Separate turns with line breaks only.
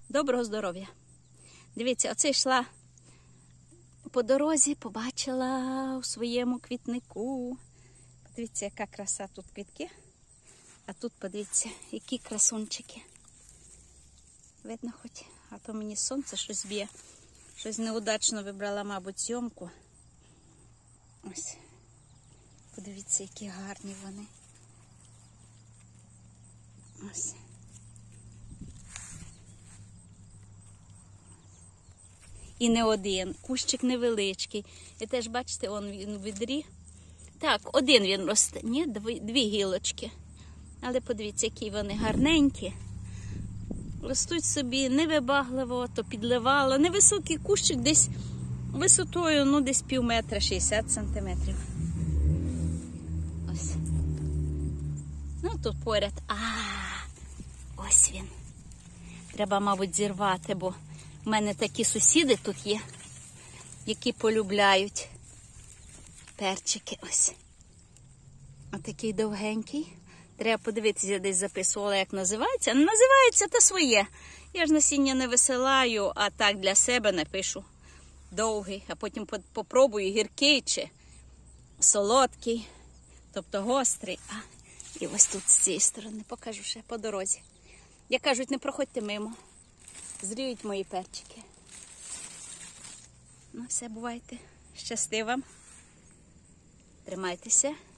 Доброго здоров'я! Дивіться, оце йшла по дорозі, побачила у своєму квітнику. Подивіться, яка краса тут квітки. А тут, подивіться, які красунчики. Видно хоч, а то мені сонце щось б'є. Щось неудачно вибрала, мабуть, зйомку. Ось. Подивіться, які гарні вони. Ось. І не один, кущик невеличкий. І теж, бачите, він у відрі. Так, один він росте, ні, дві гілочки. Але подивіться, які вони гарненькі. Ростуть собі невибагливо, то підливало. Невисокий кущик, десь висотою, ну, десь пів метра, 60 сантиметрів. Ось. Ну, тут поряд. Ось він. Треба, мабуть, зірвати, бо в мене такі сусіди тут є, які полюбляють перчики. Ось. Отакий довгенький. Треба подивитися, я десь записувала, як називається. Називається та своє. Я ж насіння не висилаю, а так для себе напишу. Довгий, а потім попробую гіркий чи солодкий, тобто гострий. І ось тут з цієї сторони покажу ще по дорозі. Як кажуть, не проходьте мимо. Зріють мої перчики. Ну все, бувайте. Щасти вам. Тримайтеся.